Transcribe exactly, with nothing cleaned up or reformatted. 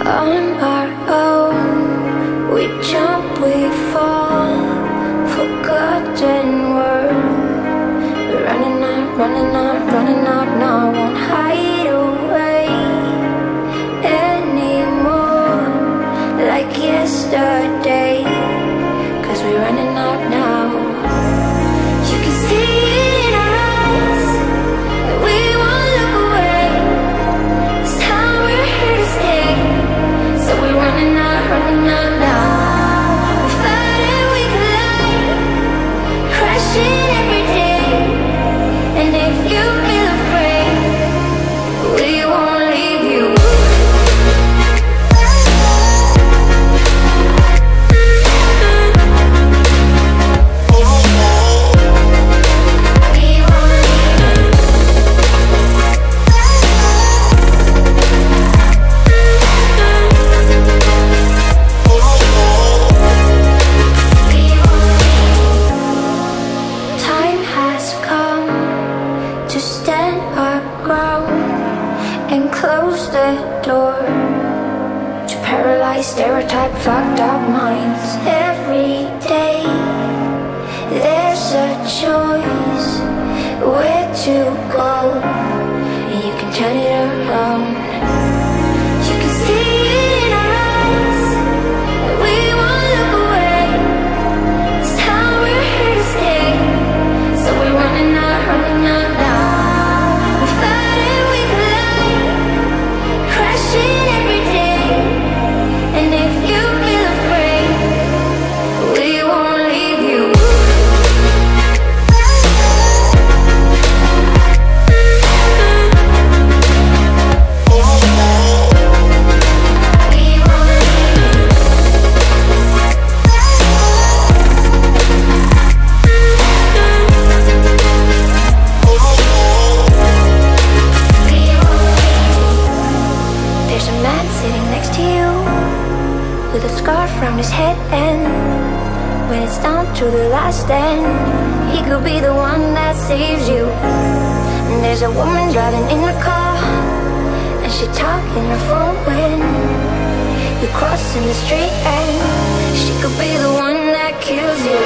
On our own, we jump, we fall, forgotten world. We're running out, running out, running out now. Won't hide away anymore like yesterday, 'cause we're running out now. You can see it in our eyes that we won't look away. This time we're here to stay, so we're running out, running out now. We fight and we collide, crashing every day. And if you feel afraid, we won't leave you. Time has come to stand our ground and close the door to paralyze stereotype fucked up minds. Every day there's a choice where to go, and you can turn it around. You can see it in our eyes that we won't look away. This time we're here to stay, so we're running out, running out now. We fight and we collide, crashing every day. And if you feel afraid, we won't leave you. There's a man sitting next to you with a scarf around his head, and when it's down to the last end, he could be the one that saves you. And there's a woman driving in the car, and she talking her phone when you're crossing the street, and she could be the one that kills you.